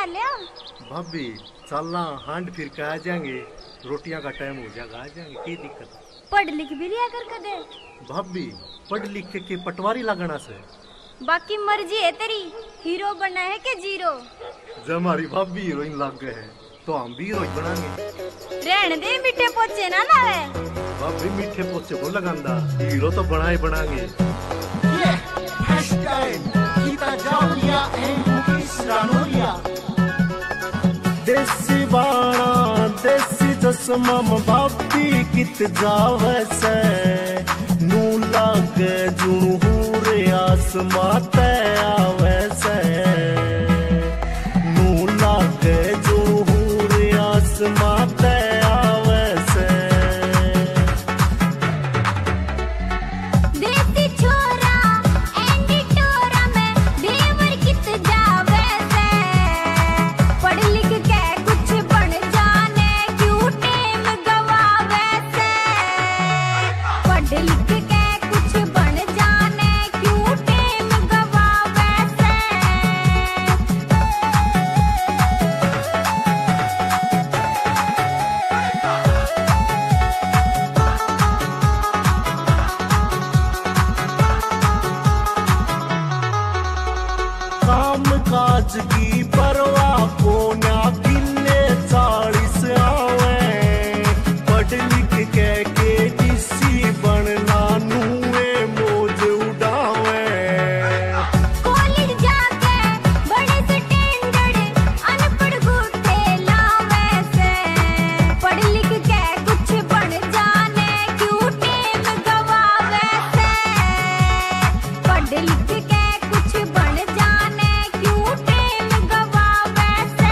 लिया। भाभी चलना हांड फिर के आ जाएंगे, रोटियां का टाइम हो जाएगा, आ जाएंगे, की दिक्कत। पढ़ लिख भी लिया कर कदे। भाभी पढ़ लिख के पटवारी लगना से। बाकी मर्जी है तेरी, हीरो बनना है के जीरो। जब हमारी भाभी हीरोइन लग गए हैं तो हम भी हीरोइन बनाएंगे। रहने दे, मीठे पोचे ना लावे। भाभी मीठे पोचे को लगांदा, हीरो तो बनाए बनाएंगे। देसी बाणा देसी चश्मा भाभी कित जावे से, नू लागे जुणूरे आसमां ते आवे से, नू लागे जुणूरे आसमां ते आवे से। देसी छोरा एंडी टोरा में देवर कित जावे से, पढ़ लिख के कुछ बन जाने क्यों टेम गवावे से, पढ़ लिख के कुछ बन जाने क्यों टेम गवावे से। काम काज की परवाह को ना किन्ने 40 आवे, पढ़ लिख के किसी बनना नूए मौज उड़ावे। कॉलेज जाके बड़े स्टैंडर्ड अनपढ़ गुट्टे लावे से, पढ़ लिख के कुछ बन जाने क्यों टेम गवावे से, पढ़ लिख के कुछ बन जाने क्यों टेम गवावे से।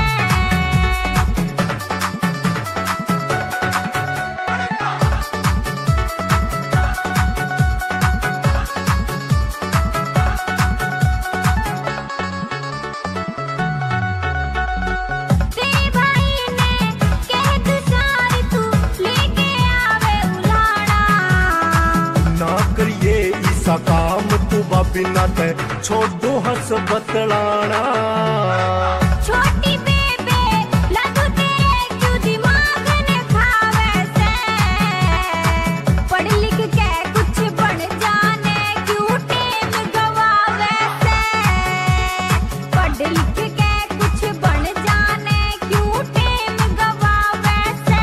तेरे भाई ने कह तू सारी तू लेके आवे उलाड़ा, ना करिए ऐसा काम तू भाभी ना ते छोड़ो हंस बतलाना। छोटी बेबे लादू तेरे क्यों दिमाग ने खावे से, पढ़ लिख के कुछ बन जाने क्यों टेम गवावे से, पढ़ लिख के कुछ बन जाने क्यों टेम गवावे से।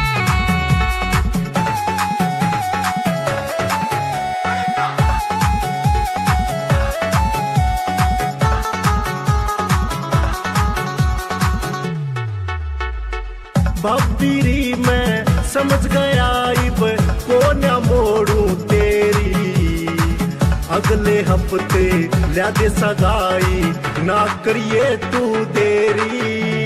भाभी मैं समझ गया इब कोन्या मोड़ू तेरी, अगले हफ्ते ल्या दे सगाई, ना करिए तू देरी।